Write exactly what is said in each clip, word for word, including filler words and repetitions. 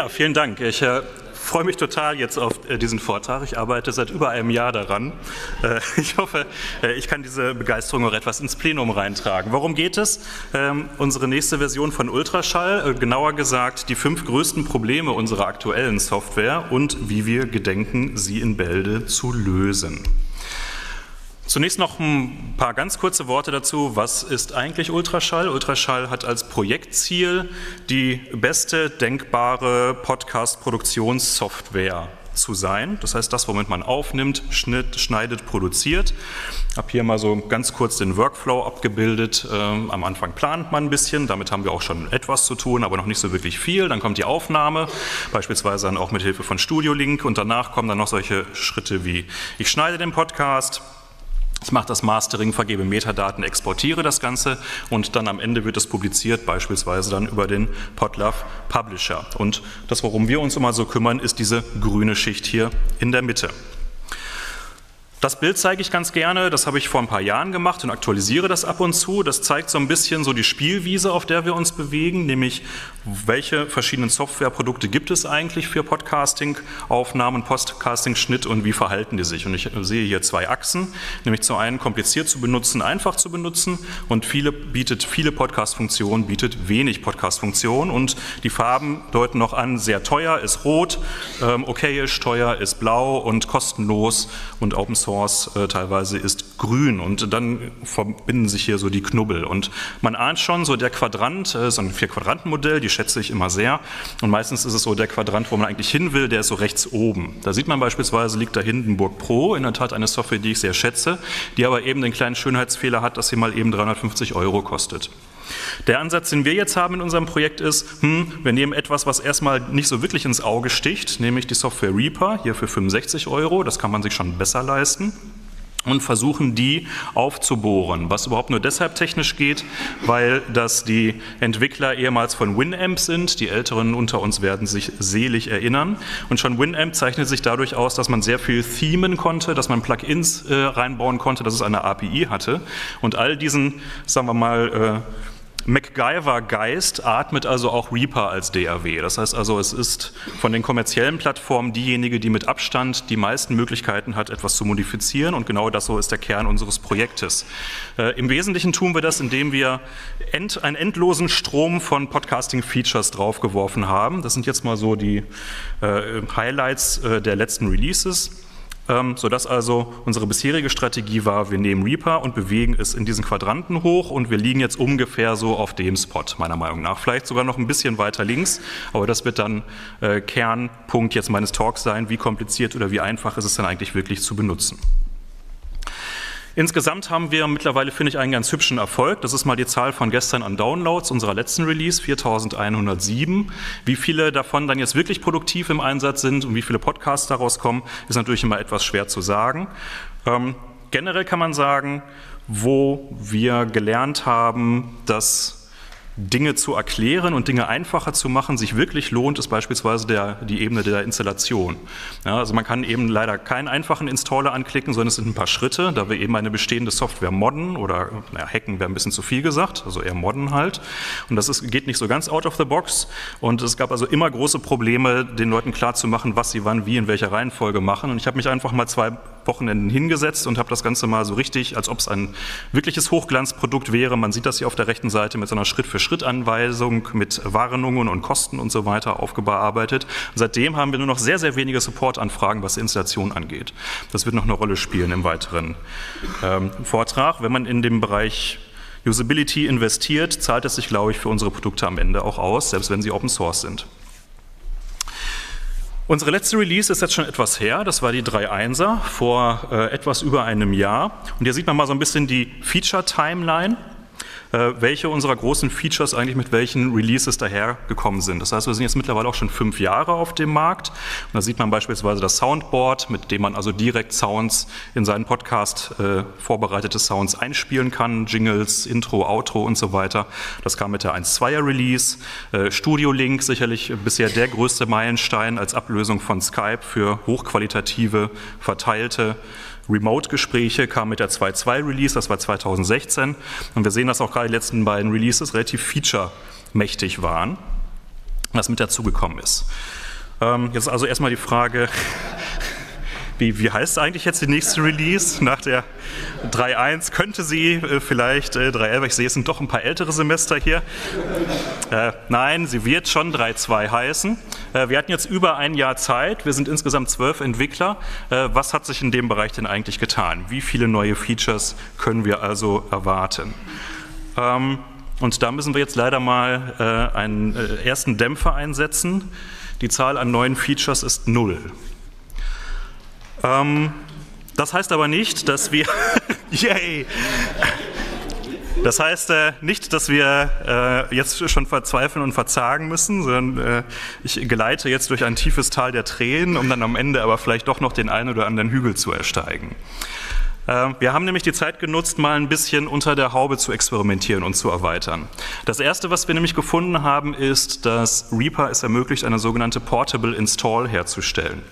Ja, vielen Dank. Ich äh, freue mich total jetzt auf äh, diesen Vortrag. Ich arbeite seit über einem Jahr daran. Äh, ich hoffe, äh, ich kann diese Begeisterung auch etwas ins Plenum reintragen. Worum geht es? Ähm, unsere nächste Version von Ultraschall, äh, genauer gesagt die fünf größten Probleme unserer aktuellen Software und wie wir gedenken, sie in Bälde zu lösen. Zunächst noch ein paar ganz kurze Worte dazu. Was ist eigentlich Ultraschall? Ultraschall hat als Projektziel, die beste denkbare Podcast-Produktionssoftware zu sein. Das heißt, das, womit man aufnimmt, schnitt, schneidet, produziert. Ich habe hier mal so ganz kurz den Workflow abgebildet. Ähm, am Anfang plant man ein bisschen, damit haben wir auch schon etwas zu tun, aber noch nicht so wirklich viel. Dann kommt die Aufnahme, beispielsweise dann auch mit Hilfe von Studio Link, und danach kommen dann noch solche Schritte wie: Ich schneide den Podcast, ich mache das Mastering, vergebe Metadaten, exportiere das Ganze und dann am Ende wird es publiziert, beispielsweise dann über den Podlove Publisher. Und das, worum wir uns immer so kümmern, ist diese grüne Schicht hier in der Mitte. Das Bild zeige ich ganz gerne, das habe ich vor ein paar Jahren gemacht und aktualisiere das ab und zu. Das zeigt so ein bisschen so die Spielwiese, auf der wir uns bewegen, nämlich welche verschiedenen Softwareprodukte gibt es eigentlich für Podcasting, Aufnahmen, Podcasting, Schnitt und wie verhalten die sich. Und ich sehe hier zwei Achsen, nämlich zum einen kompliziert zu benutzen, einfach zu benutzen, und viele bietet viele Podcast-Funktionen, bietet wenig Podcast-Funktionen, und die Farben deuten noch an: sehr teuer ist rot, ähm, okayisch, teuer ist blau und kostenlos und Open Source Äh, teilweise ist grün, und dann verbinden sich hier so die Knubbel. Und man ahnt schon, so der Quadrant, äh, so ein Vier-Quadranten-Modell, die schätze ich immer sehr, und meistens ist es so der Quadrant, wo man eigentlich hin will, der ist so rechts oben. Da sieht man beispielsweise, liegt da Hindenburg Pro, in der Tat eine Software, die ich sehr schätze, die aber eben den kleinen Schönheitsfehler hat, dass sie mal eben dreihundertfünfzig Euro kostet. Der Ansatz, den wir jetzt haben in unserem Projekt ist, hm, wir nehmen etwas, was erstmal nicht so wirklich ins Auge sticht, nämlich die Software Reaper, hier für fünfundsechzig Euro, das kann man sich schon besser leisten, und versuchen, die aufzubohren, was überhaupt nur deshalb technisch geht, weil das die Entwickler ehemals von Winamp sind. Die Älteren unter uns werden sich selig erinnern. Und schon Winamp zeichnet sich dadurch aus, dass man sehr viel themen konnte, dass man Plugins äh, reinbauen konnte, dass es eine A P I hatte. Und all diesen, sagen wir mal, äh, MacGyver-Geist atmet also auch Reaper als D A W. Das heißt also, es ist von den kommerziellen Plattformen diejenige, die mit Abstand die meisten Möglichkeiten hat, etwas zu modifizieren, und genau das so ist der Kern unseres Projektes. Äh, Im Wesentlichen tun wir das, indem wir end, einen endlosen Strom von Podcasting-Features draufgeworfen haben. Das sind jetzt mal so die äh, Highlights äh, der letzten Releases. Ähm, sodass also unsere bisherige Strategie war, wir nehmen Reaper und bewegen es in diesen Quadranten hoch, und wir liegen jetzt ungefähr so auf dem Spot, meiner Meinung nach. Vielleicht sogar noch ein bisschen weiter links, aber das wird dann äh, Kernpunkt jetzt meines Talks sein: Wie kompliziert oder wie einfach ist es denn eigentlich wirklich zu benutzen. Insgesamt haben wir mittlerweile, finde ich, einen ganz hübschen Erfolg. Das ist mal die Zahl von gestern an Downloads unserer letzten Release, viertausendeinhundertsieben. Wie viele davon dann jetzt wirklich produktiv im Einsatz sind und wie viele Podcasts daraus kommen, ist natürlich immer etwas schwer zu sagen. Ähm, generell kann man sagen, wo wir gelernt haben, dass Dinge zu erklären und Dinge einfacher zu machen sich wirklich lohnt, ist beispielsweise der, die Ebene der Installation. Ja, also man kann eben leider keinen einfachen Installer anklicken, sondern es sind ein paar Schritte, da wir eben eine bestehende Software modden, oder naja, hacken wäre ein bisschen zu viel gesagt, also eher modden halt. Und das ist, geht nicht so ganz out of the box, und es gab also immer große Probleme, den Leuten klarzumachen, was sie wann, wie, in welcher Reihenfolge machen. Und ich habe mich einfach mal zwei Wochenenden hingesetzt und habe das Ganze mal so richtig, als ob es ein wirkliches Hochglanzprodukt wäre. Man sieht das hier auf der rechten Seite mit so einer Schritt-für-Schritt-Anweisung mit Warnungen und Kosten und so weiter aufgearbeitet. Und seitdem haben wir nur noch sehr, sehr wenige Support-Anfragen, was die Installation angeht. Das wird noch eine Rolle spielen im weiteren ähm, Vortrag. Wenn man in dem Bereich Usability investiert, zahlt es sich, glaube ich, für unsere Produkte am Ende auch aus, selbst wenn sie Open Source sind. Unsere letzte Release ist jetzt schon etwas her, das war die drei Punkt eins vor äh, etwas über einem Jahr. Und hier sieht man mal so ein bisschen die Feature-Timeline, äh, welche unserer großen Features eigentlich mit welchen Releases dahergekommen sind. Das heißt, wir sind jetzt mittlerweile auch schon fünf Jahre auf dem Markt. Und da sieht man beispielsweise das Soundboard, mit dem man also direkt Sounds in seinen Podcast, äh, vorbereitete Sounds einspielen kann, Jingles, Intro, Outro und so weiter. Das kam mit der eins Punkt zweier Release. Äh, Studio Link, sicherlich bisher der größte Meilenstein als Ablösung von Skype für hochqualitative, verteilte Remote-Gespräche, kam mit der zwei Punkt zwei Release, das war zweitausendsechzehn. Und wir sehen, dass auch gerade die letzten beiden Releases relativ feature-mächtig waren. was mit dazugekommen ist. Ähm, jetzt also erstmal die Frage, wie, wie heißt eigentlich jetzt die nächste Release? Nach der drei Punkt eins könnte sie äh, vielleicht äh, drei Punkt elf, ich sehe, es sind doch ein paar ältere Semester hier. Äh, nein, sie wird schon drei Punkt zwei heißen. Äh, wir hatten jetzt über ein Jahr Zeit, wir sind insgesamt zwölf Entwickler. Äh, was hat sich in dem Bereich denn eigentlich getan? Wie viele neue Features können wir also erwarten? Ähm, und da müssen wir jetzt leider mal äh, einen äh, ersten Dämpfer einsetzen. Die Zahl an neuen Features ist null. Ähm, das heißt aber nicht, dass wir, yay, das heißt äh, nicht, dass wir äh, jetzt schon verzweifeln und verzagen müssen, sondern äh, ich geleite jetzt durch ein tiefes Tal der Tränen, um dann am Ende aber vielleicht doch noch den einen oder anderen Hügel zu ersteigen. Äh, wir haben nämlich die Zeit genutzt, mal ein bisschen unter der Haube zu experimentieren und zu erweitern. Das Erste, was wir nämlich gefunden haben, ist, dass Reaper es ermöglicht, eine sogenannte Portable Install herzustellen.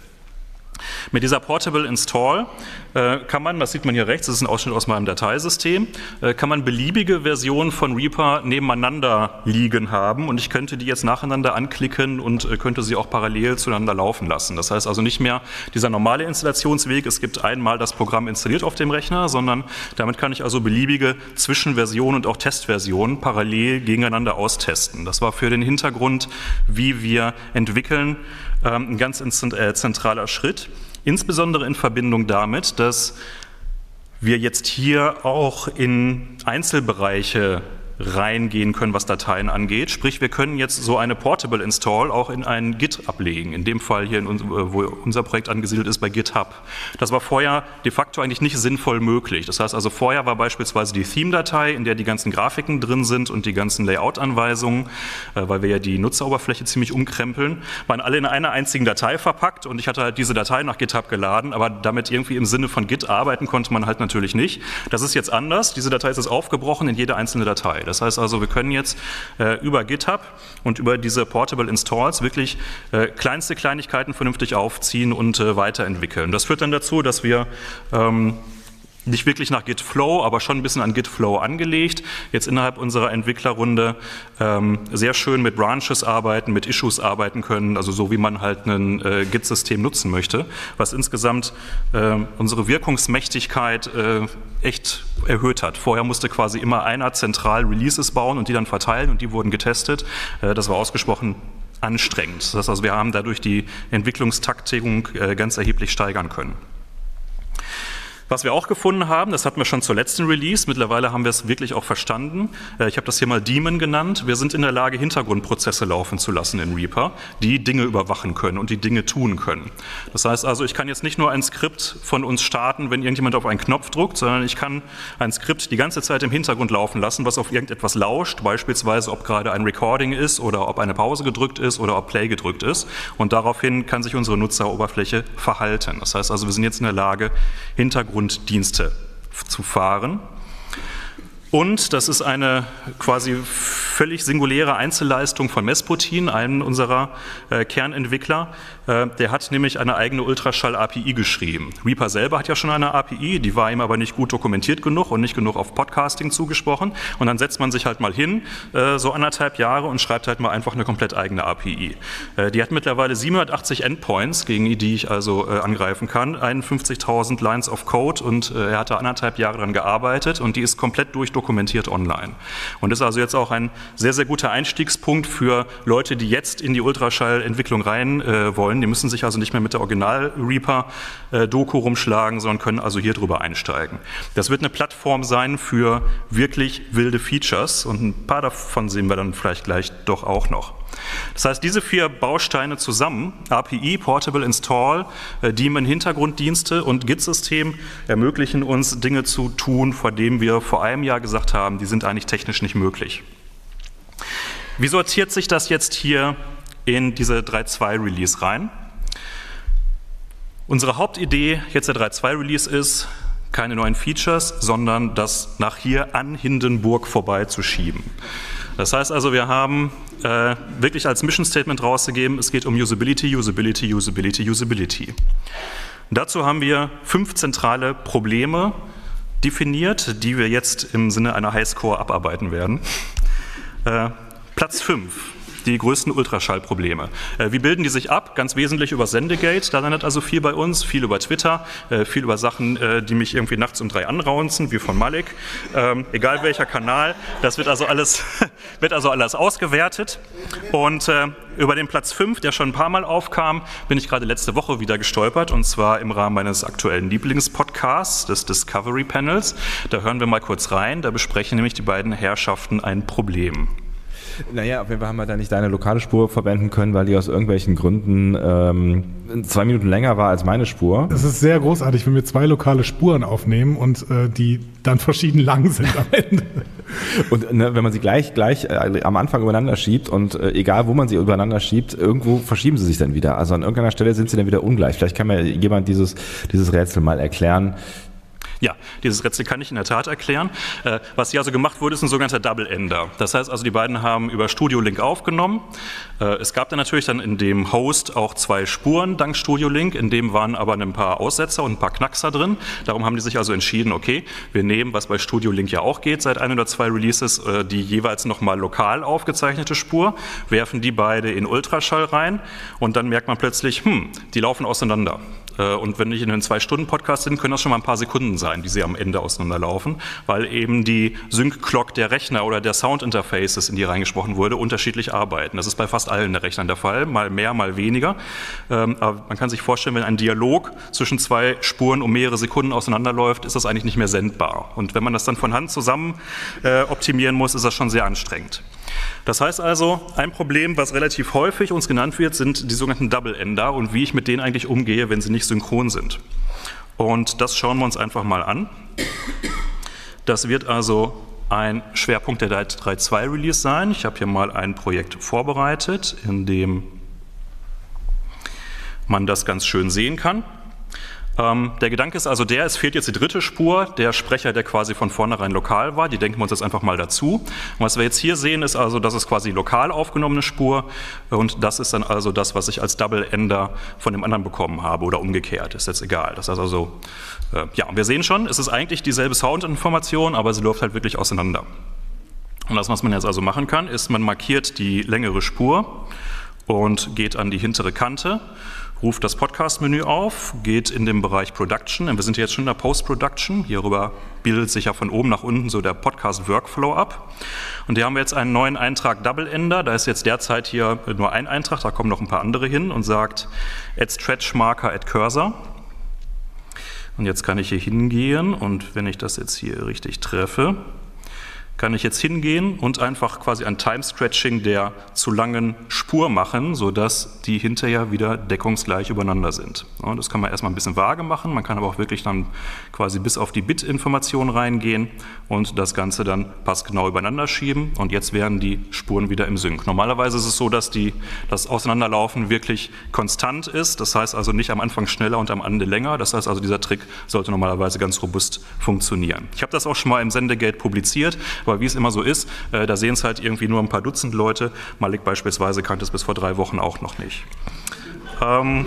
Mit dieser Portable Install äh, kann man, das sieht man hier rechts, das ist ein Ausschnitt aus meinem Dateisystem, äh, kann man beliebige Versionen von Reaper nebeneinander liegen haben und ich könnte die jetzt nacheinander anklicken und äh, könnte sie auch parallel zueinander laufen lassen. Das heißt also nicht mehr dieser normale Installationsweg, es gibt einmal das Programm installiert auf dem Rechner, sondern damit kann ich also beliebige Zwischenversionen und auch Testversionen parallel gegeneinander austesten. Das war für den Hintergrund, wie wir entwickeln, ein ganz zentraler Schritt, insbesondere in Verbindung damit, dass wir jetzt hier auch in Einzelbereiche reingehen können, was Dateien angeht. Sprich, wir können jetzt so eine Portable Install auch in ein Git ablegen. In dem Fall hier, in uns, wo unser Projekt angesiedelt ist, bei GitHub. Das war vorher de facto eigentlich nicht sinnvoll möglich. Das heißt also, vorher war beispielsweise die Theme-Datei, in der die ganzen Grafiken drin sind und die ganzen Layout-Anweisungen, weil wir ja die Nutzeroberfläche ziemlich umkrempeln, waren alle in einer einzigen Datei verpackt und ich hatte halt diese Datei nach GitHub geladen, aber damit irgendwie im Sinne von Git arbeiten konnte man halt natürlich nicht. Das ist jetzt anders. Diese Datei ist jetzt aufgebrochen in jede einzelne Datei. Das heißt also, wir können jetzt äh, über GitHub und über diese Portable Installs wirklich äh, kleinste Kleinigkeiten vernünftig aufziehen und äh, weiterentwickeln. Das führt dann dazu, dass wir ähm, nicht wirklich nach Git-Flow, aber schon ein bisschen an Git-Flow angelegt, jetzt innerhalb unserer Entwicklerrunde ähm, sehr schön mit Branches arbeiten, mit Issues arbeiten können, also so wie man halt ein äh, Git-System nutzen möchte, was insgesamt äh, unsere Wirkungsmächtigkeit äh, echt erhöht hat. Vorher musste quasi immer einer zentral Releases bauen und die dann verteilen und die wurden getestet. Äh, das war ausgesprochen anstrengend. Das heißt also, wir haben dadurch die Entwicklungstaktikung äh, ganz erheblich steigern können. Was wir auch gefunden haben, das hatten wir schon zur letzten Release, mittlerweile haben wir es wirklich auch verstanden. Ich habe das hier mal Daemon genannt. Wir sind in der Lage, Hintergrundprozesse laufen zu lassen in Reaper, die Dinge überwachen können und die Dinge tun können. Das heißt also, ich kann jetzt nicht nur ein Skript von uns starten, wenn irgendjemand auf einen Knopf drückt, sondern ich kann ein Skript die ganze Zeit im Hintergrund laufen lassen, was auf irgendetwas lauscht, beispielsweise ob gerade ein Recording ist oder ob eine Pause gedrückt ist oder ob Play gedrückt ist. Und daraufhin kann sich unsere Nutzeroberfläche verhalten. Das heißt also, wir sind jetzt in der Lage, Hintergrund Dienste zu fahren. Und das ist eine quasi völlig singuläre Einzelleistung von Mesputin, einem unserer äh, Kernentwickler. Äh, der hat nämlich eine eigene Ultraschall-A P I geschrieben. Reaper selber hat ja schon eine A P I, die war ihm aber nicht gut dokumentiert genug und nicht genug auf Podcasting zugesprochen. Und dann setzt man sich halt mal hin, äh, so anderthalb Jahre, und schreibt halt mal einfach eine komplett eigene A P I. Äh, die hat mittlerweile siebenhundertachtzig Endpoints, gegen die ich also äh, angreifen kann, einundfünfzigtausend Lines of Code, und äh, er hat da anderthalb Jahre dran gearbeitet und die ist komplett durchdokumentiert dokumentiert online. Und ist also jetzt auch ein sehr, sehr guter Einstiegspunkt für Leute, die jetzt in die Ultraschallentwicklung rein äh, wollen. Die müssen sich also nicht mehr mit der Original-Reaper-Doku äh, rumschlagen, sondern können also hier drüber einsteigen. Das wird eine Plattform sein für wirklich wilde Features und ein paar davon sehen wir dann vielleicht gleich doch auch noch. Das heißt, diese vier Bausteine zusammen, A P I, Portable Install, äh, Daemon Hintergrunddienste und Git-System, ermöglichen uns Dinge zu tun, vor denen wir vor einem Jahr gesagt haben, die sind eigentlich technisch nicht möglich. Wie sortiert sich das jetzt hier in diese drei Punkt zwei Release rein? Unsere Hauptidee jetzt der drei Punkt zwei Release ist, keine neuen Features, sondern das nach hier an Hindenburg vorbeizuschieben. Das heißt also, wir haben äh, wirklich als Mission Statement rausgegeben, es geht um Usability, Usability, Usability, Usability. Dazu haben wir fünf zentrale Probleme definiert, die wir jetzt im Sinne einer Highscore abarbeiten werden. Äh, Platz fünf, die größten Ultraschallprobleme. Äh, wie bilden die sich ab? Ganz wesentlich über Sendegate, da landet also viel bei uns, viel über Twitter, äh, viel über Sachen, äh, die mich irgendwie nachts um drei anraunzen, wie von Malik. Ähm, egal welcher Kanal, das wird also alles, wird also alles ausgewertet. Und äh, über den Platz fünf, der schon ein paar Mal aufkam, bin ich gerade letzte Woche wieder gestolpert, und zwar im Rahmen meines aktuellen Lieblingspodcasts, des Discovery Panels. Da hören wir mal kurz rein, da besprechen nämlich die beiden Herrschaften ein Problem. Naja, auf jeden Fall haben wir da nicht deine lokale Spur verwenden können, weil die aus irgendwelchen Gründen ähm, zwei Minuten länger war als meine Spur. Es ist sehr großartig, wenn wir zwei lokale Spuren aufnehmen und äh, die dann verschieden lang sind am Ende. Und ne, wenn man sie gleich, gleich äh, am Anfang übereinander schiebt und äh, egal wo man sie übereinander schiebt, irgendwo verschieben sie sich dann wieder. Also an irgendeiner Stelle sind sie dann wieder ungleich. Vielleicht kann mir jemand dieses, dieses Rätsel mal erklären. Ja, dieses Rätsel kann ich in der Tat erklären. Äh, was hier also gemacht wurde, ist ein sogenannter Double-Ender. Das heißt also, die beiden haben über Studio Link aufgenommen. Äh, es gab dann natürlich dann in dem Host auch zwei Spuren dank Studio Link, in dem waren aber ein paar Aussetzer und ein paar Knackser drin. Darum haben die sich also entschieden, okay, wir nehmen, was bei Studio Link ja auch geht, seit ein oder zwei Releases, äh, die jeweils nochmal lokal aufgezeichnete Spur, werfen die beide in Ultraschall rein und dann merkt man plötzlich, hm, die laufen auseinander. Und wenn ich in einem zwei-Stunden-Podcast sind, können das schon mal ein paar Sekunden sein, die sie am Ende auseinanderlaufen, weil eben die Sync-Clock der Rechner oder der Sound-Interfaces, in die reingesprochen wurde, unterschiedlich arbeiten. Das ist bei fast allen der Rechnern der Fall, mal mehr, mal weniger. Aber man kann sich vorstellen, wenn ein Dialog zwischen zwei Spuren um mehrere Sekunden auseinanderläuft, ist das eigentlich nicht mehr sendbar. Und wenn man das dann von Hand zusammen äh, optimieren muss, ist das schon sehr anstrengend. Das heißt also, ein Problem, was relativ häufig uns genannt wird, sind die sogenannten Double-Ender und wie ich mit denen eigentlich umgehe, wenn sie nicht synchron sind. Und das schauen wir uns einfach mal an. Das wird also ein Schwerpunkt der drei Punkt zwei Release sein. Ich habe hier mal ein Projekt vorbereitet, in dem man das ganz schön sehen kann. Ähm, der Gedanke ist also der, es fehlt jetzt die dritte Spur, der Sprecher, der quasi von vornherein lokal war, die denken wir uns jetzt einfach mal dazu. Und was wir jetzt hier sehen, ist also, das ist quasi lokal aufgenommene Spur und das ist dann also das, was ich als Double-Ender von dem anderen bekommen habe oder umgekehrt, ist jetzt egal. Das heißt also, äh, ja, wir sehen schon, es ist eigentlich dieselbe Soundinformation, aber sie läuft halt wirklich auseinander. Und das, was man jetzt also machen kann, ist, man markiert die längere Spur und geht an die hintere Kante, ruft das Podcast-Menü auf, geht in den Bereich Production, wir sind jetzt schon in der Post-Production, hierüber bildet sich ja von oben nach unten so der Podcast-Workflow ab. Und hier haben wir jetzt einen neuen Eintrag Double-Ender, da ist jetzt derzeit hier nur ein Eintrag, da kommen noch ein paar andere hin und sagt Add Stretch Marker, Add Cursor. Und jetzt kann ich hier hingehen und wenn ich das jetzt hier richtig treffe, kann ich jetzt hingehen und einfach quasi ein Time-Stretching der zu langen Spur machen, sodass die hinterher wieder deckungsgleich übereinander sind. Ja, das kann man erstmal ein bisschen vage machen, man kann aber auch wirklich dann quasi bis auf die Bit-Information reingehen und das Ganze dann passgenau übereinander schieben und jetzt wären die Spuren wieder im Sync. Normalerweise ist es so, dass die, das Auseinanderlaufen wirklich konstant ist, das heißt also nicht am Anfang schneller und am Ende länger, das heißt also dieser Trick sollte normalerweise ganz robust funktionieren. Ich habe das auch schon mal im Sendegate publiziert, aber wie es immer so ist, äh, da sehen es halt irgendwie nur ein paar Dutzend Leute. Malik beispielsweise kannte es bis vor drei Wochen auch noch nicht. Ähm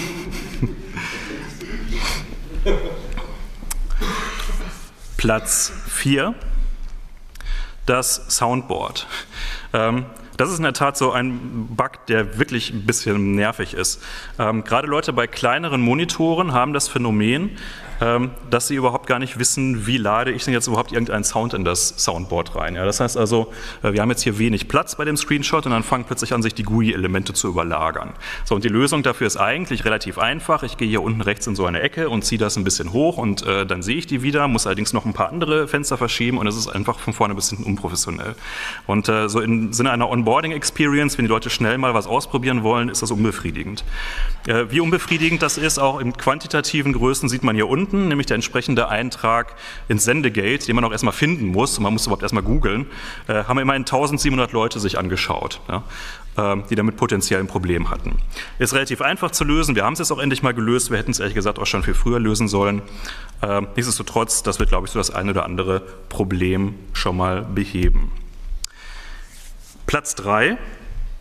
Platz vier, das Soundboard. Ähm, Das ist in der Tat so ein Bug, der wirklich ein bisschen nervig ist. Ähm, gerade Leute bei kleineren Monitoren haben das Phänomen, ähm, dass sie überhaupt gar nicht wissen, wie lade ich denn jetzt überhaupt irgendeinen Sound in das Soundboard rein. Ja, das heißt also, äh, wir haben jetzt hier wenig Platz bei dem Screenshot und dann fangen plötzlich an, sich die G U I-Elemente zu überlagern. So, und die Lösung dafür ist eigentlich relativ einfach. Ich gehe hier unten rechts in so eine Ecke und ziehe das ein bisschen hoch und äh, dann sehe ich die wieder, muss allerdings noch ein paar andere Fenster verschieben und es ist einfach von vorne bis hinten unprofessionell. Und äh, so im Sinne einer Onboarding-Experience, wenn die Leute schnell mal was ausprobieren wollen, ist das unbefriedigend. Äh, wie unbefriedigend das ist, auch in quantitativen Größen, sieht man hier unten, nämlich der entsprechende Eintrag ins Sendegate, den man auch erstmal finden muss, und man muss überhaupt erstmal googeln, äh, haben immerhin eintausendsiebenhundert Leute sich angeschaut, ja, äh, die damit potenziell ein Problem hatten. Ist relativ einfach zu lösen, wir haben es jetzt auch endlich mal gelöst, wir hätten es ehrlich gesagt auch schon viel früher lösen sollen. Äh, nichtsdestotrotz, das wird, glaube ich, so das eine oder andere Problem schon mal beheben. Platz drei,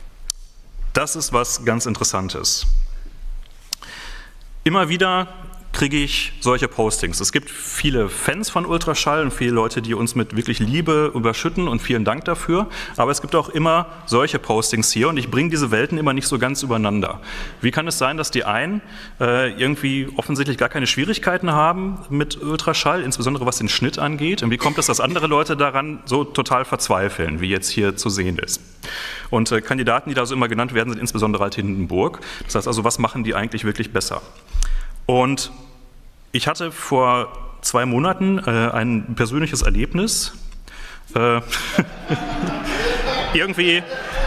das ist was ganz Interessantes. Immer wieder kriege ich solche Postings. Es gibt viele Fans von Ultraschall und viele Leute, die uns mit wirklich Liebe überschütten und vielen Dank dafür. Aber es gibt auch immer solche Postings hier und ich bringe diese Welten immer nicht so ganz übereinander. Wie kann es sein, dass die einen äh, irgendwie offensichtlich gar keine Schwierigkeiten haben mit Ultraschall, insbesondere was den Schnitt angeht? Und wie kommt es, dass andere Leute daran so total verzweifeln, wie jetzt hier zu sehen ist? Und äh, Kandidaten, die da so immer genannt werden, sind insbesondere halt Hindenburg. Das heißt also, was machen die eigentlich wirklich besser? Und ich hatte vor zwei Monaten äh, ein persönliches Erlebnis. Äh, irgendwie.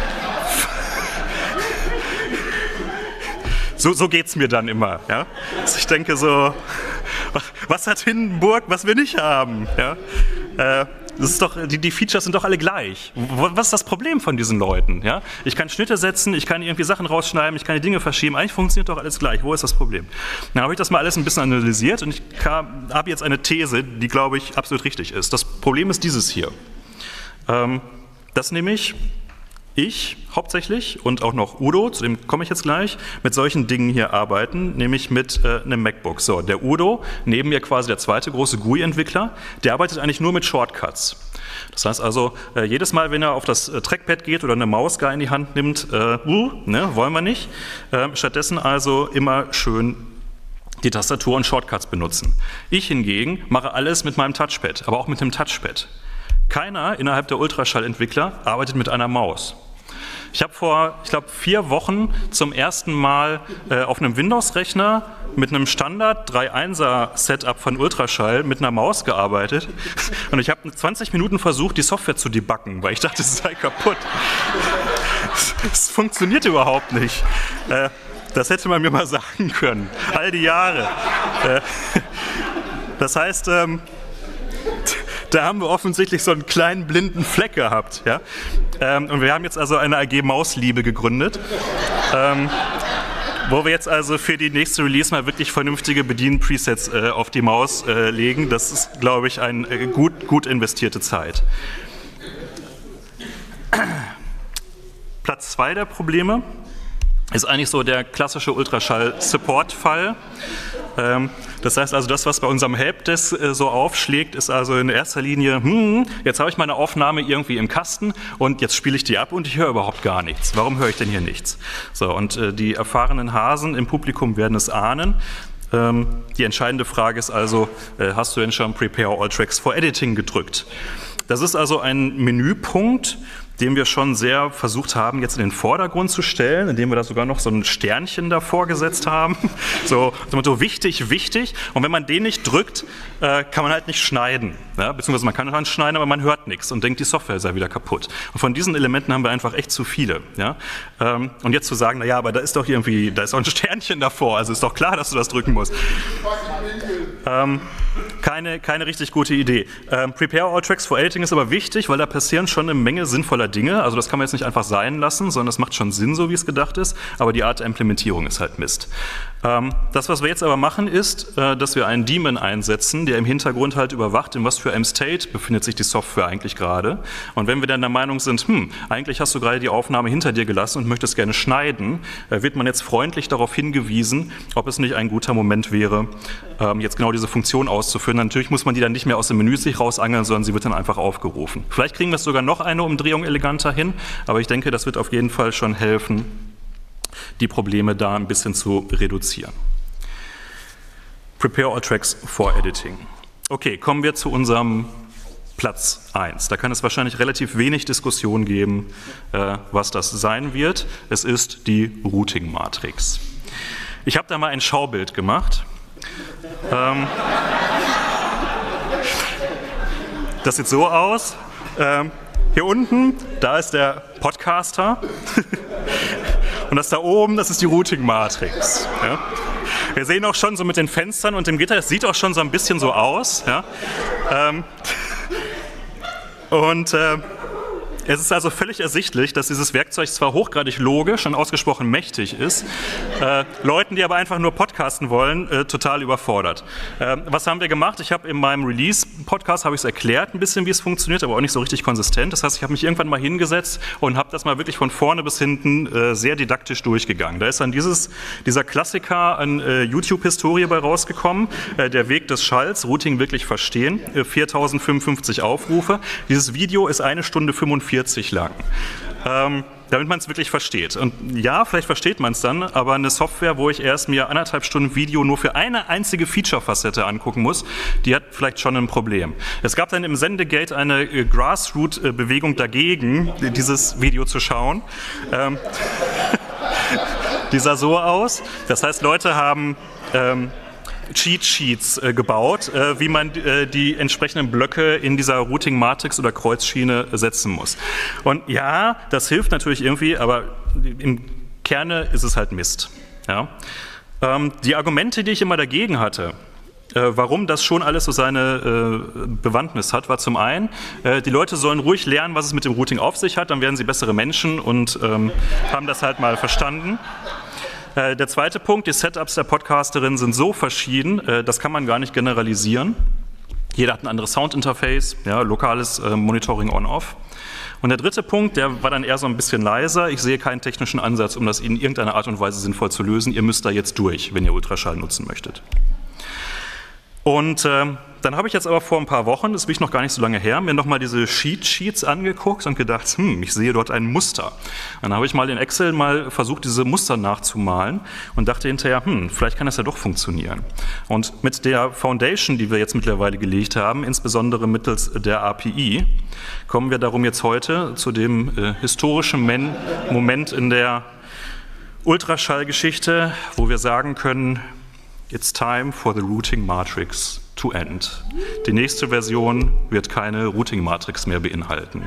So, so geht es mir dann immer. Ja? Also ich denke so, was hat Hindenburg, was wir nicht haben? Ja? Äh, Das ist doch, die, die Features sind doch alle gleich. Was ist das Problem von diesen Leuten? Ja? Ich kann Schnitte setzen, ich kann irgendwie Sachen rausschneiden, ich kann die Dinge verschieben. Eigentlich funktioniert doch alles gleich. Wo ist das Problem? Dann habe ich das mal alles ein bisschen analysiert und ich habe jetzt eine These, die, glaube ich, absolut richtig ist. Das Problem ist dieses hier. Ähm, dass nämlich ich hauptsächlich und auch noch Udo, zu dem komme ich jetzt gleich, mit solchen Dingen hier arbeiten, nämlich mit äh, einem MacBook. So, der Udo, neben mir quasi der zweite große G U I-Entwickler, der arbeitet eigentlich nur mit Shortcuts. Das heißt also, äh, jedes Mal, wenn er auf das äh, Trackpad geht oder eine Maus gar in die Hand nimmt, äh, uh, ne, wollen wir nicht. Äh, stattdessen also immer schön die Tastatur und Shortcuts benutzen. Ich hingegen mache alles mit meinem Touchpad, aber auch mit dem Touchpad. Keiner innerhalb der Ultraschallentwickler arbeitet mit einer Maus. Ich habe vor, ich glaube, vier Wochen zum ersten Mal äh, auf einem Windows-Rechner mit einem Standard drei Punkt eins er Setup von Ultraschall mit einer Maus gearbeitet und ich habe zwanzig Minuten versucht, die Software zu debuggen, weil ich dachte, es sei kaputt. Es funktioniert überhaupt nicht. Äh, das hätte man mir mal sagen können. All die Jahre. Äh, das heißt, ähm, da haben wir offensichtlich so einen kleinen blinden Fleck gehabt. Ja? Ähm, und wir haben jetzt also eine A G Mausliebe gegründet, ähm, wo wir jetzt also für die nächste Release mal wirklich vernünftige Bedien-Presets äh, auf die Maus äh, legen. Das ist, glaube ich, eine äh, gut, gut investierte Zeit. Platz zwei der Probleme ist eigentlich so der klassische Ultraschall-Support-Fall. Ähm, das heißt also, das, was bei unserem Helpdesk äh, so aufschlägt, ist also in erster Linie, hm, jetzt habe ich meine Aufnahme irgendwie im Kasten und jetzt spiele ich die ab und ich höre überhaupt gar nichts. Warum höre ich denn hier nichts? So, und äh, die erfahrenen Hasen im Publikum werden es ahnen. Ähm, die entscheidende Frage ist also, äh, hast du denn schon Prepare All Tracks for Editing gedrückt? Das ist also ein Menüpunkt, den wir schon sehr versucht haben, jetzt in den Vordergrund zu stellen, indem wir da sogar noch so ein Sternchen davor gesetzt haben. So, so wichtig, wichtig. Und wenn man den nicht drückt, äh, kann man halt nicht schneiden. Ja? Beziehungsweise man kann dann schneiden, aber man hört nichts und denkt, die Software sei wieder kaputt. Und von diesen Elementen haben wir einfach echt zu viele. Ja? Ähm, und jetzt zu sagen, naja, aber da ist doch irgendwie, da ist auch ein Sternchen davor, also ist doch klar, dass du das drücken musst. Ähm, keine, keine richtig gute Idee. Ähm, Prepare All Tracks for Editing ist aber wichtig, weil da passieren schon eine Menge sinnvoller Dinge. Also das kann man jetzt nicht einfach sein lassen, sondern das macht schon Sinn, so wie es gedacht ist. Aber die Art der Implementierung ist halt Mist. Ähm, das, was wir jetzt aber machen, ist, äh, dass wir einen Daemon einsetzen, der im Hintergrund halt überwacht, in was für einem State befindet sich die Software eigentlich gerade. Und wenn wir dann der Meinung sind, hm, eigentlich hast du gerade die Aufnahme hinter dir gelassen und möchtest gerne schneiden, äh, wird man jetzt freundlich darauf hingewiesen, ob es nicht ein guter Moment wäre, ähm, jetzt genau diese Funktion auszuführen. Natürlich muss man die dann nicht mehr aus dem Menü sich rausangeln, sondern sie wird dann einfach aufgerufen. Vielleicht kriegen wir es sogar noch eine Umdrehung eleganter hin, aber ich denke, das wird auf jeden Fall schon helfen, die Probleme da ein bisschen zu reduzieren. Prepare All Tracks for Editing. Okay, kommen wir zu unserem Platz eins. Da kann es wahrscheinlich relativ wenig Diskussion geben, äh, was das sein wird. Es ist die Routing-Matrix. Ich habe da mal ein Schaubild gemacht. Ähm, das sieht so aus. Ähm, hier unten, da ist der Podcaster. Und das da oben, das ist die Routing-Matrix. Ja. Wir sehen auch schon so mit den Fenstern und dem Gitter, das sieht auch schon so ein bisschen so aus. Ja. Ähm, und äh, Es ist also völlig ersichtlich, dass dieses Werkzeug zwar hochgradig logisch und ausgesprochen mächtig ist, äh, Leuten, die aber einfach nur podcasten wollen, äh, total überfordert. Äh, was haben wir gemacht? Ich habe in meinem Release-Podcast habe ich es erklärt, ein bisschen, wie es funktioniert, aber auch nicht so richtig konsistent. Das heißt, ich habe mich irgendwann mal hingesetzt und habe das mal wirklich von vorne bis hinten äh, sehr didaktisch durchgegangen. Da ist dann dieses, dieser Klassiker an äh, YouTube-Historie bei rausgekommen, äh, der Weg des Schalls, Routing wirklich verstehen, äh, viertausendfünfundfünfzig Aufrufe. Dieses Video ist eine Stunde fünfundvierzig lang, ähm, damit man es wirklich versteht. Und ja, vielleicht versteht man es dann, aber eine Software, wo ich erst mir anderthalb Stunden Video nur für eine einzige Feature-Facette angucken muss, die hat vielleicht schon ein Problem. Es gab dann im Sendegate eine äh, Grassroot-Bewegung dagegen, dieses Video zu schauen. Ähm, die sah so aus. Das heißt, Leute haben ähm, Cheat Sheets äh, gebaut, äh, wie man äh, die entsprechenden Blöcke in dieser Routing-Matrix oder Kreuzschiene setzen muss. Und ja, das hilft natürlich irgendwie, aber im Kerne ist es halt Mist. Ja? Ähm, die Argumente, die ich immer dagegen hatte, äh, warum das schon alles so seine äh, Bewandtnis hat, war zum einen, äh, die Leute sollen ruhig lernen, was es mit dem Routing auf sich hat, dann werden sie bessere Menschen und ähm, haben das halt mal verstanden. Der zweite Punkt, die Setups der Podcasterin sind so verschieden, das kann man gar nicht generalisieren. Jeder hat ein anderes Soundinterface, ja, lokales Monitoring on-off. Und der dritte Punkt, der war dann eher so ein bisschen leiser. Ich sehe keinen technischen Ansatz, um das in irgendeiner Art und Weise sinnvoll zu lösen. Ihr müsst da jetzt durch, wenn ihr Ultraschall nutzen möchtet. Und äh, dann habe ich jetzt aber vor ein paar Wochen, das bin ich noch gar nicht so lange her, mir nochmal diese Cheat Sheets angeguckt und gedacht, hm, ich sehe dort ein Muster. Dann habe ich mal in Excel mal versucht, diese Muster nachzumalen und dachte hinterher, hm, vielleicht kann das ja doch funktionieren. Und mit der Foundation, die wir jetzt mittlerweile gelegt haben, insbesondere mittels der A P I, kommen wir darum jetzt heute zu dem äh, historischen Men- Moment in der Ultraschallgeschichte, wo wir sagen können, it's time for the routing matrix to end. Die nächste Version wird keine Routing Matrix mehr beinhalten.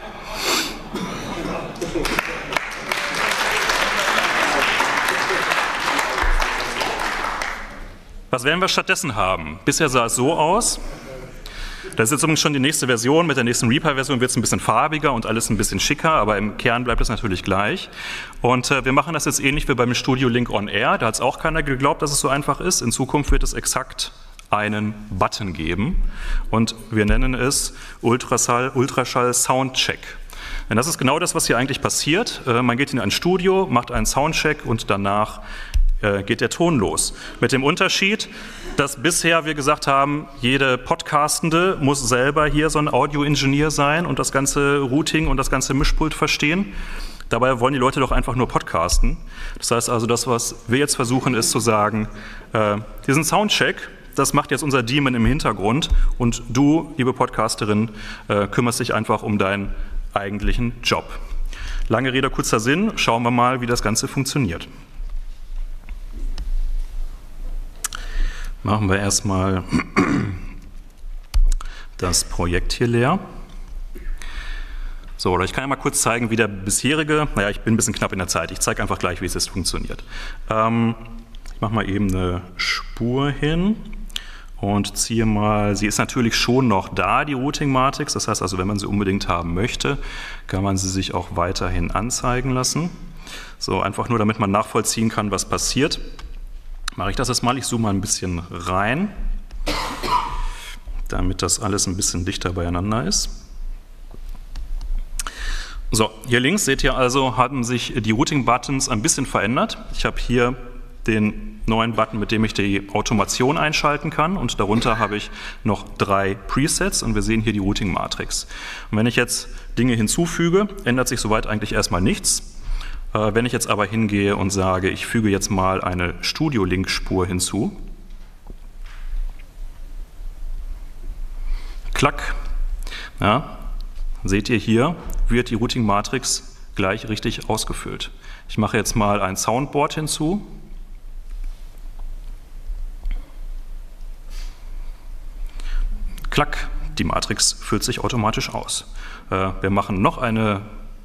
Was werden wir stattdessen haben? Bisher sah es so aus. Das ist jetzt übrigens schon die nächste Version. Mit der nächsten Reaper-Version wird es ein bisschen farbiger und alles ein bisschen schicker, aber im Kern bleibt es natürlich gleich. Und äh, wir machen das jetzt ähnlich wie beim Studio Link on Air. Da hat es auch keiner geglaubt, dass es so einfach ist. In Zukunft wird es exakt einen Button geben und wir nennen es Ultraschall, Ultraschall Soundcheck. Denn das ist genau das, was hier eigentlich passiert. Äh, man geht in ein Studio, macht einen Soundcheck und danach geht der Ton los. Mit dem Unterschied, dass bisher wir gesagt haben, jede Podcastende muss selber hier so ein Audio-Ingenieur sein und das ganze Routing und das ganze Mischpult verstehen. Dabei wollen die Leute doch einfach nur podcasten. Das heißt also, das, was wir jetzt versuchen, ist zu sagen, äh, diesen Soundcheck, das macht jetzt unser Daemon im Hintergrund und du, liebe Podcasterin, äh, kümmerst dich einfach um deinen eigentlichen Job. Lange Rede, kurzer Sinn, schauen wir mal, wie das Ganze funktioniert. Machen wir erstmal das Projekt hier leer. So, oder ich kann ja mal kurz zeigen, wie der bisherige, naja, ich bin ein bisschen knapp in der Zeit, ich zeige einfach gleich, wie es jetzt funktioniert. Ähm, ich mache mal eben eine Spur hin und ziehe mal, sie ist natürlich schon noch da, die Routing-Matrix, das heißt also, wenn man sie unbedingt haben möchte, kann man sie sich auch weiterhin anzeigen lassen. So, einfach nur, damit man nachvollziehen kann, was passiert. Mache ich das jetzt mal, ich zoome mal ein bisschen rein, damit das alles ein bisschen dichter beieinander ist. So, hier links seht ihr also, haben sich die Routing-Buttons ein bisschen verändert. Ich habe hier den neuen Button, mit dem ich die Automation einschalten kann und darunter habe ich noch drei Presets und wir sehen hier die Routing-Matrix. Und wenn ich jetzt Dinge hinzufüge, ändert sich soweit eigentlich erstmal nichts. Wenn ich jetzt aber hingehe und sage, ich füge jetzt mal eine Studio-Link-Spur hinzu, klack, ja, seht ihr hier, wird die Routing-Matrix gleich richtig ausgefüllt. Ich mache jetzt mal ein Soundboard hinzu. Klack, die Matrix füllt sich automatisch aus. Wir machen noch eine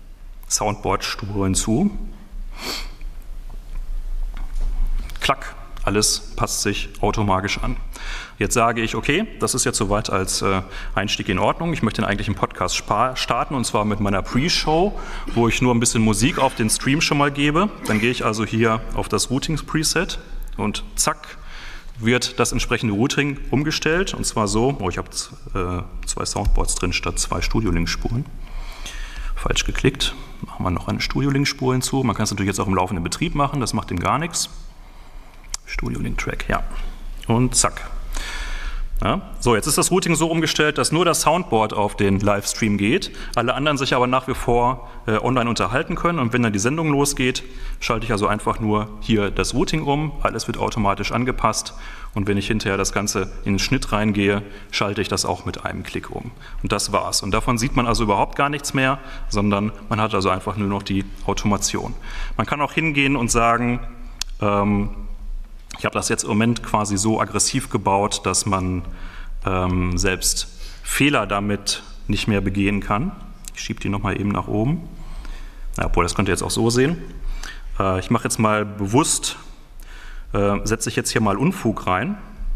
Soundboard-Spur hinzu. Klack, Alles passt sich automatisch an. Jetzt sage ich, okay, das ist jetzt soweit als äh, Einstieg in Ordnung. Ich möchte den eigentlichen Podcast starten, und zwar mit meiner Pre-Show, wo ich nur ein bisschen Musik auf den Stream schon mal gebe. Dann gehe ich also hier auf das Routing-Preset und zack, wird das entsprechende Routing umgestellt. Und zwar so, oh, ich habe äh, zwei Soundboards drin statt zwei Studio-Link-Spuren. Falsch geklickt. Machen wir noch eine Studio-Link-Spur hinzu. Man kann es natürlich jetzt auch im laufenden Betrieb machen, das macht dem gar nichts. Studio-Link-Track, ja. Und zack. Ja, so, jetzt ist das Routing so umgestellt, dass nur das Soundboard auf den Livestream geht, alle anderen sich aber nach wie vor äh, online unterhalten können, und wenn dann die Sendung losgeht, schalte ich also einfach nur hier das Routing um, alles wird automatisch angepasst, und wenn ich hinterher das Ganze in den Schnitt reingehe, schalte ich das auch mit einem Klick um. Und das war's. Und davon sieht man also überhaupt gar nichts mehr, sondern man hat also einfach nur noch die Automation. Man kann auch hingehen und sagen, ähm, ich habe das jetzt im Moment quasi so aggressiv gebaut, dass man ähm, selbst Fehler damit nicht mehr begehen kann. Ich schiebe die nochmal eben nach oben. Ja, obwohl, das könnt ihr jetzt auch so sehen. Äh, ich mache jetzt mal bewusst, äh, setze ich jetzt hier mal Unfug rein.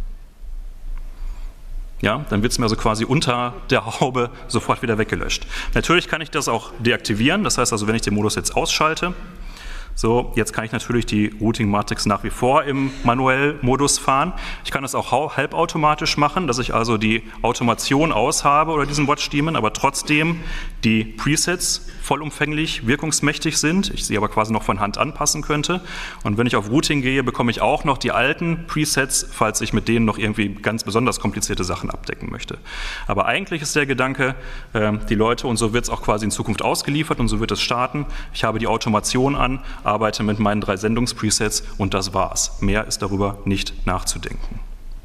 Ja, dann wird es mir also quasi unter der Haube sofort wieder weggelöscht. Natürlich kann ich das auch deaktivieren. Das heißt also, wenn ich den Modus jetzt ausschalte, so, jetzt kann ich natürlich die Routing-Matrix nach wie vor im Manuell-Modus fahren. Ich kann das auch halbautomatisch machen, dass ich also die Automation aus habe oder diesen Watch-Daemon, aber trotzdem die Presets vollumfänglich wirkungsmächtig sind, ich sie aber quasi noch von Hand anpassen könnte. Und wenn ich auf Routing gehe, bekomme ich auch noch die alten Presets, falls ich mit denen noch irgendwie ganz besonders komplizierte Sachen abdecken möchte. Aber eigentlich ist der Gedanke, die Leute, und so wird es auch quasi in Zukunft ausgeliefert und so wird es starten, ich habe die Automation an, arbeite mit meinen drei Sendungspresets und das war's. Mehr ist darüber nicht nachzudenken.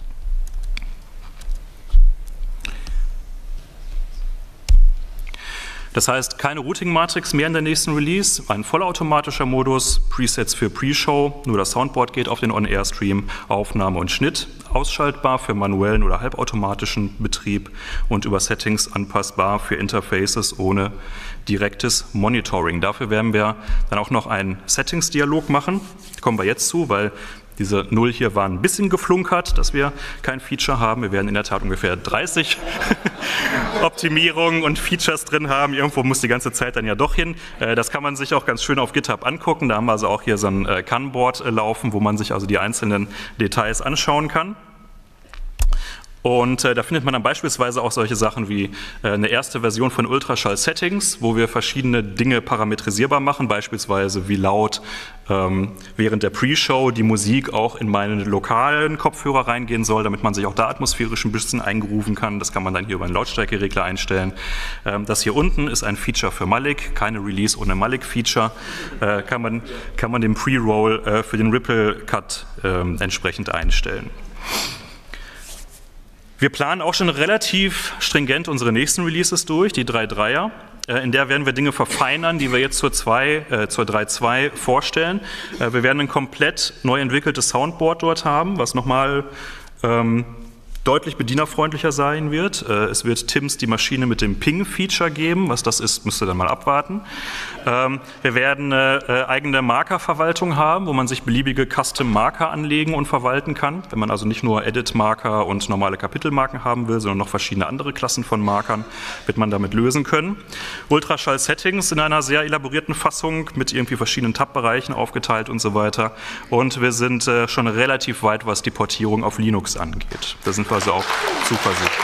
Das heißt, keine Routing-Matrix mehr in der nächsten Release, ein vollautomatischer Modus, Presets für Pre-Show, nur das Soundboard geht auf den On-Air-Stream, Aufnahme und Schnitt, ausschaltbar für manuellen oder halbautomatischen Betrieb und über Settings anpassbar für Interfaces ohne direktes Monitoring. Dafür werden wir dann auch noch einen Settings-Dialog machen, da kommen wir jetzt zu, weil diese Null hier war ein bisschen geflunkert, dass wir kein Feature haben. Wir werden in der Tat ungefähr dreißig Optimierungen und Features drin haben. Irgendwo muss die ganze Zeit dann ja doch hin. Das kann man sich auch ganz schön auf GitHub angucken. Da haben wir also auch hier so ein Kanban-Board laufen, wo man sich also die einzelnen Details anschauen kann. Und äh, da findet man dann beispielsweise auch solche Sachen wie äh, eine erste Version von Ultraschall-Settings, wo wir verschiedene Dinge parametrisierbar machen, beispielsweise wie laut ähm, während der Pre-Show die Musik auch in meine lokalen Kopfhörer reingehen soll, damit man sich auch da atmosphärisch ein bisschen eingrooven kann. Das kann man dann hier über einen Lautstärkeregler einstellen. Ähm, das hier unten ist ein Feature für Malik, keine Release ohne Malik-Feature. Äh, kann man, kann man den Pre-Roll äh, für den Ripple-Cut äh, entsprechend einstellen. Wir planen auch schon relativ stringent unsere nächsten Releases durch, die drei Komma dreier. In der werden wir Dinge verfeinern, die wir jetzt zur, zwei, äh, zur drei Komma zwei vorstellen. Äh, wir werden ein komplett neu entwickeltes Soundboard dort haben, was nochmal ähm, deutlich bedienerfreundlicher sein wird. Es wird Tims die Maschine mit dem Ping-Feature geben. Was das ist, müsst ihr dann mal abwarten. Wir werden eine eigene Markerverwaltung haben, wo man sich beliebige Custom-Marker anlegen und verwalten kann. Wenn man also nicht nur Edit-Marker und normale Kapitelmarken haben will, sondern noch verschiedene andere Klassen von Markern, wird man damit lösen können. Ultraschall-Settings in einer sehr elaborierten Fassung mit irgendwie verschiedenen Tab-Bereichen aufgeteilt und so weiter. Und wir sind schon relativ weit, was die Portierung auf Linux angeht. Da sind wir also auch zuversichtlich.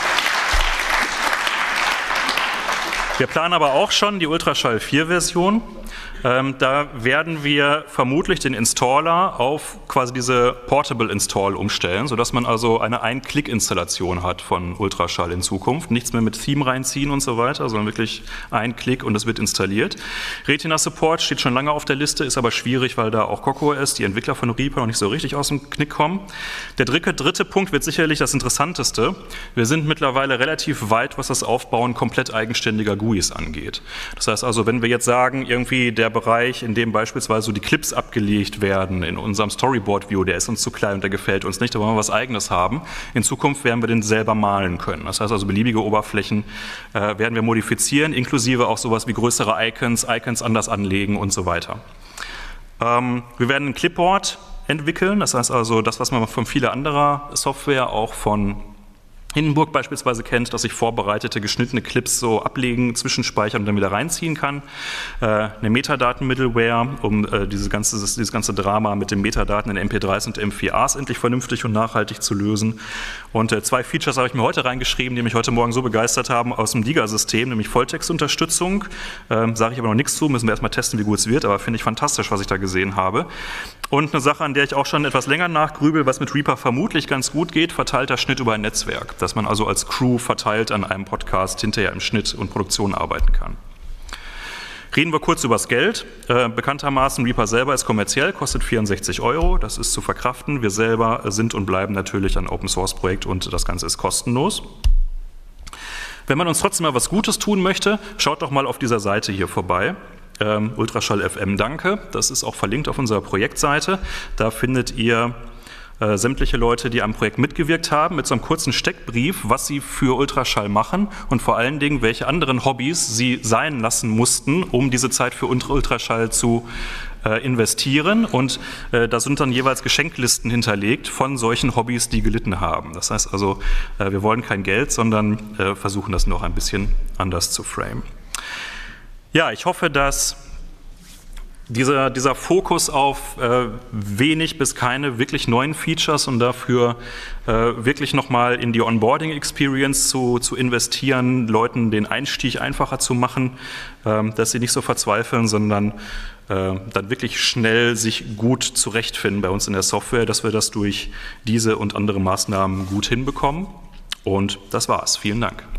Wir planen aber auch schon die Ultraschall vier Version. Ähm, da werden wir vermutlich den Installer auf quasi diese Portable Install umstellen, sodass man also eine Ein-Klick-Installation hat von Ultraschall in Zukunft. Nichts mehr mit Theme reinziehen und so weiter, sondern wirklich ein Klick und es wird installiert. Retina-Support steht schon lange auf der Liste, ist aber schwierig, weil da auch CockOS, die Entwickler von Reaper, noch nicht so richtig aus dem Knick kommen. Der dritte, dritte Punkt wird sicherlich das Interessanteste. Wir sind mittlerweile relativ weit, was das Aufbauen komplett eigenständiger G U Is angeht. Das heißt also, wenn wir jetzt sagen, irgendwie der Bereich, in dem beispielsweise so die Clips abgelegt werden in unserem Storyboard-View, der ist uns zu klein und der gefällt uns nicht, da wollen wir was Eigenes haben. In Zukunft werden wir den selber malen können. Das heißt also, beliebige Oberflächen äh, werden wir modifizieren, inklusive auch sowas wie größere Icons, Icons anders anlegen und so weiter. Ähm, wir werden ein Clipboard entwickeln. Das heißt also, das, was man von vieler anderer Software, auch von Hindenburg beispielsweise kennt, dass ich vorbereitete, geschnittene Clips so ablegen, zwischenspeichern und dann wieder reinziehen kann. Äh, eine Metadaten-Middleware, um äh, diese ganze, dieses ganze Drama mit den Metadaten in M P dreis und M vier As endlich vernünftig und nachhaltig zu lösen. Und äh, zwei Features habe ich mir heute reingeschrieben, die mich heute Morgen so begeistert haben aus dem Diga-System, nämlich Volltextunterstützung. Ähm, sage ich aber noch nichts zu, müssen wir erstmal testen, wie gut es wird, aber finde ich fantastisch, was ich da gesehen habe. Und eine Sache, an der ich auch schon etwas länger nachgrübel, was mit Reaper vermutlich ganz gut geht, verteilter Schnitt über ein Netzwerk. Dass man also als Crew verteilt an einem Podcast hinterher im Schnitt und Produktion arbeiten kann. Reden wir kurz über das Geld. Äh, bekanntermaßen, Reaper selber ist kommerziell, kostet vierundsechzig Euro. Das ist zu verkraften. Wir selber sind und bleiben natürlich ein Open-Source-Projekt und das Ganze ist kostenlos. Wenn man uns trotzdem mal was Gutes tun möchte, schaut doch mal auf dieser Seite hier vorbei. Ähm, Ultraschall F M Danke. Das ist auch verlinkt auf unserer Projektseite. Da findet ihr Äh, sämtliche Leute, die am Projekt mitgewirkt haben, mit so einem kurzen Steckbrief, was sie für Ultraschall machen und vor allen Dingen, welche anderen Hobbys sie sein lassen mussten, um diese Zeit für Ultraschall zu äh, investieren. Und äh, da sind dann jeweils Geschenklisten hinterlegt von solchen Hobbys, die gelitten haben. Das heißt also, äh, wir wollen kein Geld, sondern äh, versuchen das noch ein bisschen anders zu framen. Ja, ich hoffe, dass Dieser, dieser Fokus auf äh, wenig bis keine wirklich neuen Features und dafür äh, wirklich nochmal in die Onboarding-Experience zu, zu investieren, Leuten den Einstieg einfacher zu machen, äh, dass sie nicht so verzweifeln, sondern äh, dann wirklich schnell sich gut zurechtfinden bei uns in der Software, dass wir das durch diese und andere Maßnahmen gut hinbekommen. Und das war's. Vielen Dank.